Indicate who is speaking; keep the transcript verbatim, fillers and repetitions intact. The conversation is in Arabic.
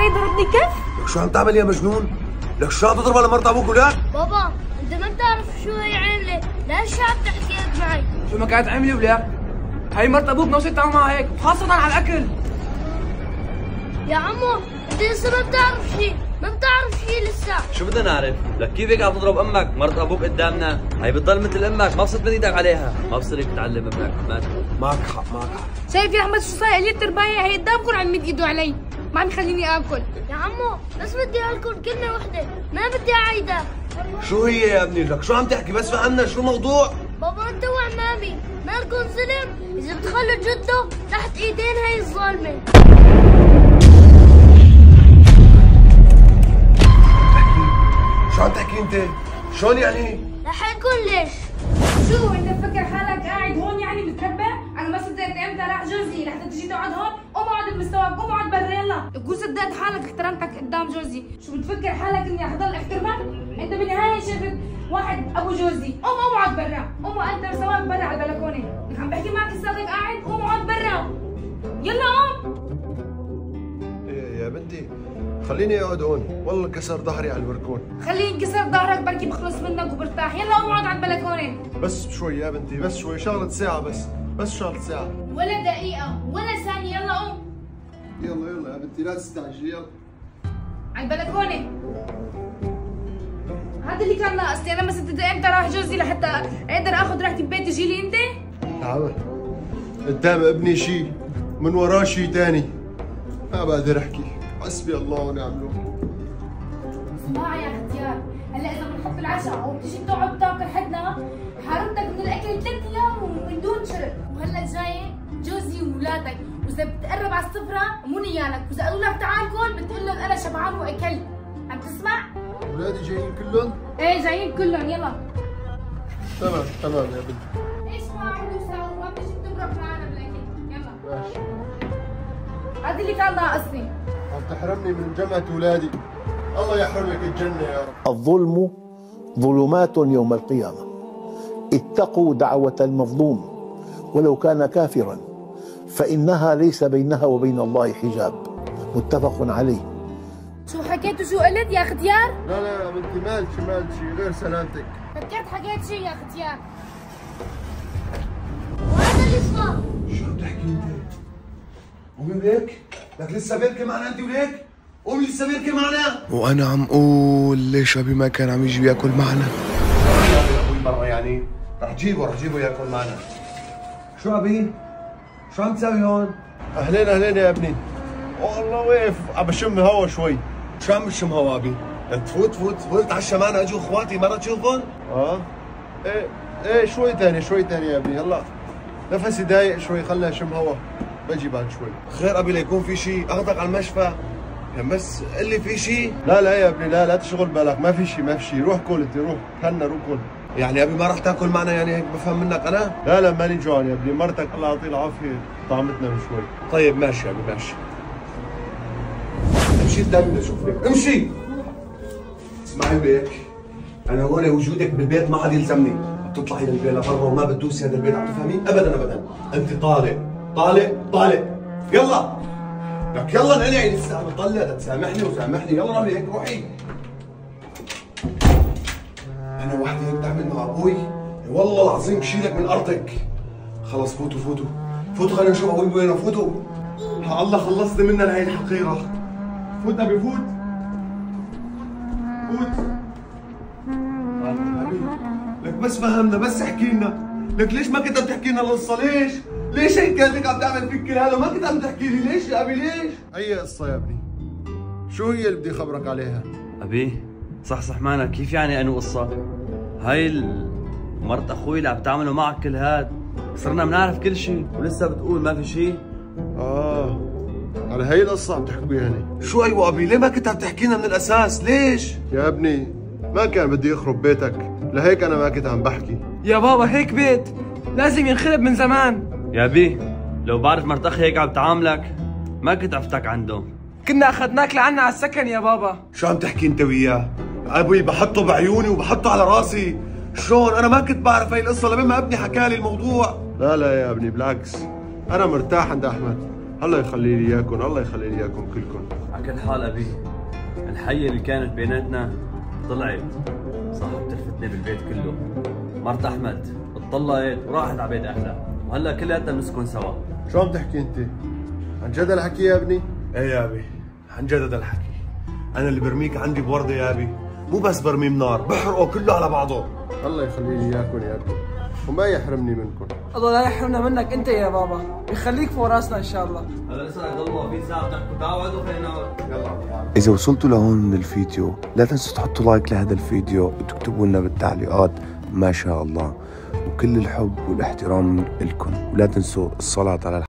Speaker 1: علي ضربني كف؟
Speaker 2: لك شو عم تعمل يا مجنون؟ لك شو عم تضرب على مرت ابوك ولاد؟
Speaker 3: بابا انت ما بتعرف شو هي عامله، ليش عم تحكي هيك معي؟
Speaker 4: شو ما كانت عامله ولك؟ هي مرت ابوك ما وصلت تعمل معها هيك، خاصة على الاكل.
Speaker 3: يا عمو انت لسه ما بتعرف شيء، ما بتعرف شيء لسه.
Speaker 5: شو بدنا نعرف؟ لك كيف هيك عم تضرب امك؟ مرت ابوك قدامنا، هي بتضل مثل امك، ما بصير من ايدك عليها، ما بصير تعلم ابنك، ما
Speaker 2: معك حق معك حق.
Speaker 1: شايف يا احمد شو صاير لي التربايه هي قدامكم عم يمد ايده علي، ما عم يخليني اكل.
Speaker 3: يا عمو بس بدي اقول لكم كلمه وحده، ما بدي اعيدها.
Speaker 2: شو هي يا ابني؟ لك شو عم تحكي؟ بس فهمنا شو الموضوع؟
Speaker 3: بابا انت وعمامي مالكم ظلم اذا بتخلوا جده تحت ايدين هي الظالمه.
Speaker 2: شو عم تحكي انت؟ شلون يعني؟
Speaker 3: رح اقول ليش.
Speaker 1: شو انت مفكر حالك قاعد هون يعني متربى؟ انا ما صدقت امتى راح جوزي لحتى تجي تقعد هون، قوم اقعد بمستواك، قوم اقعد برا يلا. قول صدقت حالك احترمتك قدام جوزي، شو بتفكر حالك اني حضل احترمك؟ انت بالنهايه شفت واحد ابو جوزي، قوم قوم اقعد برا، قوم انت سواك برا على البلكونه، عم بحكي معك الساقف قاعد، قوم اقعد برا. يلا قوم.
Speaker 2: يا بنتي خليني اقعد هون، والله كسر ظهري على البركون.
Speaker 1: خليه ينكسر ظهرك بركي بخلص منك وبرتاح، يلا قوم اقعد على البلكونه.
Speaker 2: بس شوي يا بنتي، بس شوي، شغلة ساعة بس، بس شغلة ساعة.
Speaker 1: ولا دقيقة ولا ثانية، يلا قوم.
Speaker 2: يلا يلا يا بنتي لا تستعجلي، يلا.
Speaker 1: على البلكونة. هذا اللي كان ناقصني، انا ما صدقت امتى راح جوزي لحتى اقدر اخذ راحتي ببيت تجي لي انت؟
Speaker 2: تعال قدام ابني شيء، من وراه شيء ثاني، ما بقدر احكي، حسبي الله ونعم الوكيل.
Speaker 1: اسمعي يا اختيار، هلا اذا بنحط العشاء وبتجي بتقعد تاكل حدنا، حرمتك من الاكل ثلاث ايام ومن دون شرب، وهلا جاي جوزي واولادك، واذا بتقرب على السفره مو نيالك، واذا قالوا لك تعال كل بتقول لهم انا شبعان واكلت، عم تسمع؟
Speaker 2: اولادي جايين كلهم؟
Speaker 1: ايه جايين كلهم، يلا.
Speaker 2: تمام تمام يا بنتي.
Speaker 1: ايش ما عملوا سوا؟ ما بتجي بتبرك معنا بالاكل، يلا.
Speaker 2: ماشي.
Speaker 1: هذا اللي كان ناقصني.
Speaker 2: عم تحرمني من جمعة اولادي، الله يحرمك الجنة يا رب.
Speaker 6: الظلم ظلمات يوم القيامة، اتقوا دعوة المظلوم ولو كان كافرا فإنها ليس بينها وبين الله حجاب، متفق عليه.
Speaker 1: شو حكيت وشو قلت يا اختيار؟
Speaker 2: لا لا يا بنتي مالشي مالشي غير سلامتك.
Speaker 1: فكرت حكيت شيء يا اختيار.
Speaker 3: وهذا اللي صار.
Speaker 2: شو عم تحكي انت؟ قومي بيك؟ لك لسه بيركي معنا انت وليك؟ قومي لسه بيركي معنا؟
Speaker 7: وانا عم اقول ليش ابي ما كان عم يجي ياكل معنا؟
Speaker 2: يا ابوي مرة يعني رح جيبه رح جيبه ياكل معنا. شو ابي؟ شو عم تسوي هون؟ اهلين اهلين يا ابني. والله واقف عم بشم هوا شوي. شو عم بشم هوا ابي؟ انت فوت فوت فوت تعشى معنا، اجوا اخواتي مرة تشوفهم؟ اه ايه ايه شوي ثاني شوي ثاني يا ابني، هلا نفسي ضايق شوي، خلنا اشم هوا بجي بعد شوي. خير ابي ليكون في شيء، اخذك على المشفى يعني، بس قل لي في شيء. لا لا يا ابني لا لا تشغل بالك، ما في شيء ما في شيء، روح كل انت روح تهنى روح كل. يعني ابي ما راح تاكل معنا يعني هيك بفهم منك انا؟ لا لا ماني جوعان يا ابني، مرتك الله يعطيها العافيه طعمتنا من شوي. طيب ماشي يا ابي ماشي. امشي قدامي لشوف لك، امشي. اسمعي بيك، انا هون وجودك بالبيت ما حد يلزمني، بتطلعي للبيت لبرا وما بتدوسي هذا البيت، عم تفهمي؟ ابدا ابدا، انت طالق طالق طالق، يلا لك يلا نقلعي لسه عم تطلع، تسامحني وسامحني، يلا رامي هيك روحي. انا وحدي هيك تعمل مع ابوي والله العظيم بشيلك من ارضك. خلص فوتوا فوتوا فوتوا خلينا نشوف ابوي وينه، فوتوا. ها الله خلصت منا لهي الحقيره. فوت ابي فوت فوت. لك بس فهمنا، بس احكي لنا، لك ليش ما كنت عم تحكي لنا القصه؟ ليش؟ ليش هيك كانت عم تعمل فيك كل هذا وما كنت عم تحكي لي؟ ليش يا ابي ليش؟ اي قصه يا ابني؟ شو هي اللي بدي اخبرك عليها؟
Speaker 5: ابي صح صح معنا، كيف يعني انو قصه؟ هاي مرت اخوي اللي عم تعمله معك كل هاد، صرنا بنعرف كل شيء ولسه بتقول ما في شيء؟
Speaker 2: اه على هي القصه عم تحكوا يعني؟ شو ايوه ابي؟ ليه ما كنت عم تحكي لنا من الاساس؟ ليش؟ يا ابني ما كان بدي اخرب بيتك، لهيك انا ما كنت عم بحكي.
Speaker 4: يا بابا هيك بيت لازم ينخرب من زمان.
Speaker 5: يا بي لو بعرف مرت اخي هيك عم تعاملك ما كنت عفتك عنده،
Speaker 4: كنا اخذناك لعنا على السكن يا بابا.
Speaker 2: شو عم تحكي انت وياه؟ ابوي بحطه بعيوني وبحطه على راسي، شلون؟ انا ما كنت بعرف هي القصه لما ابني حكى لي الموضوع. لا لا يا ابني بالعكس، انا مرتاح عند احمد، الله يخلي لي اياكم، الله يخلي لي اياكم كلكم.
Speaker 5: على كل حال ابي، الحية اللي كانت بيناتنا طلعت صاحبة الفتنة بالبيت كله. مرت احمد اتطلقت وراحت على بيت اهلها، وهلا كلياتنا بنسكن سوا.
Speaker 2: شو عم تحكي انت؟ عن جد الحكي يا ابني؟
Speaker 7: ايه يا ابي، عن جد هذا الحكي. انا اللي برميك عندي بوردة يا ابي، مو بس برميه بنار، بحرقه كله على بعضه.
Speaker 2: الله يخلي لي اياكم يا ابني، وما يحرمني منكم.
Speaker 4: الله لا يحرمنا منك انت يا بابا، يخليك فوق راسنا ان شاء الله.
Speaker 5: هلا لسه ضلوا في ساعة بتحكوا، تعالوا اقعدوا خلينا نقعد.
Speaker 2: يلا.
Speaker 7: إذا وصلتوا لهون من الفيديو لا تنسوا تحطوا لايك لهذا الفيديو وتكتبوا لنا بالتعليقات ما شاء الله، وكل الحب والاحترام لكم، ولا تنسوا الصلاة على